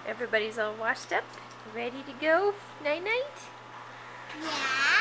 Everybody's all washed up, ready to go. Night-night? Yeah.